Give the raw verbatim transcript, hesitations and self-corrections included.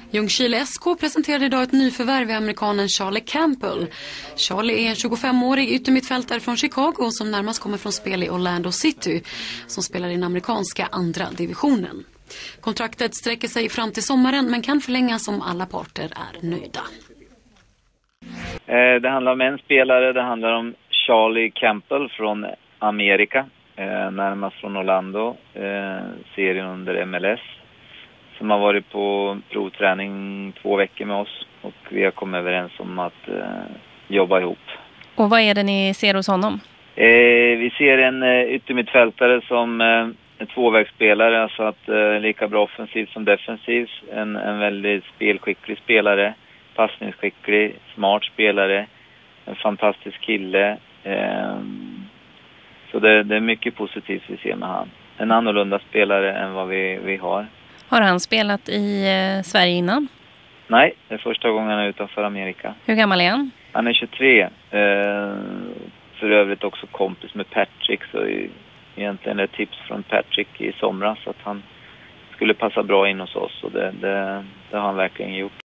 Ljungskile S K presenterade idag ett nyförvärv i amerikanen Charlie Campbell. Charlie är en tjugofemårig yttermittfältare från Chicago som närmast kommer från spel i Orlando City, som spelar i den amerikanska andra divisionen. Kontraktet sträcker sig fram till sommaren men kan förlängas om alla parter är nöjda. Det handlar om en spelare, det handlar om Charlie Campbell från Amerika, närmast från Orlando, serien under M L S. Som har varit på provträning två veckor med oss och vi har kommit överens om att eh, jobba ihop. Och vad är det ni ser hos honom? Eh, vi ser en eh, yttermittfältare som eh, en tvåvägsspelare, alltså att eh, lika bra offensivt som defensivt. En, en väldigt spelskicklig spelare, passningsskicklig, smart spelare, en fantastisk kille. Eh, så det, det är mycket positivt vi ser med han. En annorlunda spelare än vad vi, vi har. Har han spelat i eh, Sverige innan? Nej, det är första gången han är utanför Amerika. Hur gammal är han? Han är tjugotre. Eh, för övrigt också kompis med Patrick. Så egentligen är det tips från Patrick i somras att han skulle passa bra in hos oss. Och det, det, det har han verkligen gjort.